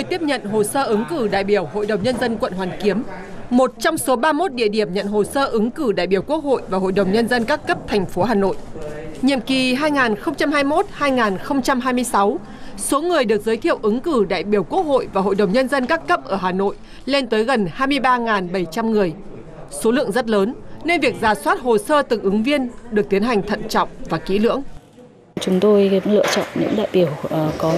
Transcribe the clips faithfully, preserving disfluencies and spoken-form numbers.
nơi tiếp nhận hồ sơ ứng cử đại biểu Hội đồng Nhân dân quận Hoàn Kiếm, một trong số ba mươi mốt địa điểm nhận hồ sơ ứng cử đại biểu Quốc hội và Hội đồng Nhân dân các cấp thành phố Hà Nội. Nhiệm kỳ hai nghìn không trăm hai mươi mốt đến hai nghìn không trăm hai mươi sáu, số người được giới thiệu ứng cử đại biểu Quốc hội và Hội đồng Nhân dân các cấp ở Hà Nội lên tới gần hai mươi ba nghìn bảy trăm người. Số lượng rất lớn, nên việc rà soát hồ sơ từng ứng viên được tiến hành thận trọng và kỹ lưỡng. Chúng tôi lựa chọn những đại biểu có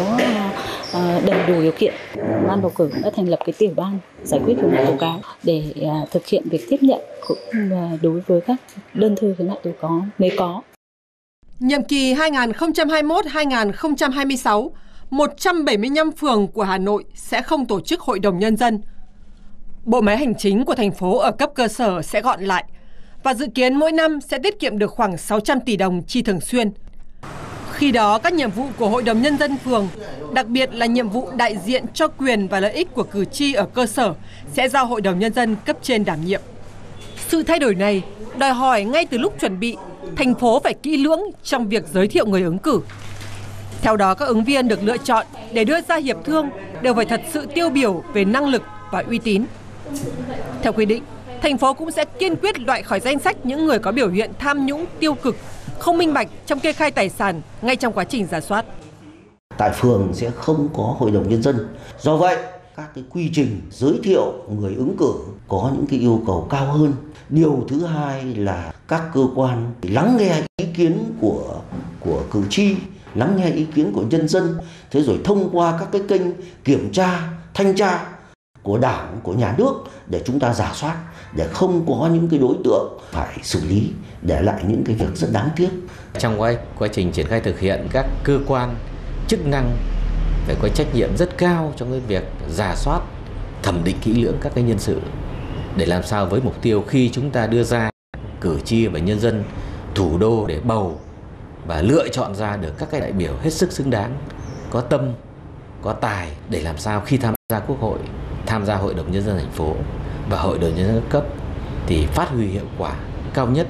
đầy đủ điều kiện. Ban bầu cử đã thành lập cái tiểu ban giải quyết khiếu nại tố cáo để thực hiện việc tiếp nhận cũng đối với các đơn thư khiếu nại tố cáo nếu có. Nhiệm kỳ hai nghìn không trăm hai mươi mốt đến hai nghìn không trăm hai mươi sáu, một trăm bảy mươi lăm phường của Hà Nội sẽ không tổ chức Hội đồng Nhân dân. Bộ máy hành chính của thành phố ở cấp cơ sở sẽ gọn lại và dự kiến mỗi năm sẽ tiết kiệm được khoảng sáu trăm tỷ đồng chi thường xuyên. Khi đó, các nhiệm vụ của Hội đồng Nhân dân phường, đặc biệt là nhiệm vụ đại diện cho quyền và lợi ích của cử tri ở cơ sở sẽ do Hội đồng Nhân dân cấp trên đảm nhiệm. Sự thay đổi này đòi hỏi ngay từ lúc chuẩn bị, thành phố phải kỹ lưỡng trong việc giới thiệu người ứng cử. Theo đó, các ứng viên được lựa chọn để đưa ra hiệp thương đều phải thật sự tiêu biểu về năng lực và uy tín. Theo quy định, thành phố cũng sẽ kiên quyết loại khỏi danh sách những người có biểu hiện tham nhũng tiêu cực, không minh bạch trong kê khai tài sản ngay trong quá trình rà soát. Tại phường sẽ không có Hội đồng Nhân dân. Do vậy, các cái quy trình giới thiệu người ứng cử có những cái yêu cầu cao hơn. Điều thứ hai là các cơ quan lắng nghe ý kiến của của cử tri, lắng nghe ý kiến của nhân dân, thế rồi thông qua các cái kênh kiểm tra, thanh tra của Đảng, của nhà nước để chúng ta rà soát, để không có những cái đối tượng phải xử lý, để lại những cái việc rất đáng tiếc. Trong quá, quá trình triển khai thực hiện, các cơ quan chức năng phải có trách nhiệm rất cao trong cái việc rà soát, thẩm định kỹ lưỡng các cái nhân sự để làm sao với mục tiêu khi chúng ta đưa ra cử tri và nhân dân thủ đô để bầu và lựa chọn ra được các cái đại biểu hết sức xứng đáng, có tâm, có tài để làm sao khi tham gia Quốc hội, tham gia Hội đồng Nhân dân thành phố và Hội đồng Nhân dân các cấp thì phát huy hiệu quả cao nhất.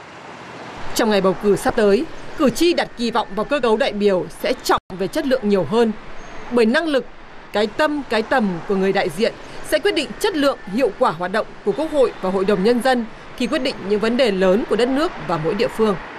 Trong ngày bầu cử sắp tới, cử tri đặt kỳ vọng vào cơ cấu đại biểu sẽ trọng về chất lượng nhiều hơn. Bởi năng lực, cái tâm, cái tầm của người đại diện sẽ quyết định chất lượng, hiệu quả hoạt động của Quốc hội và Hội đồng Nhân dân khi quyết định những vấn đề lớn của đất nước và mỗi địa phương.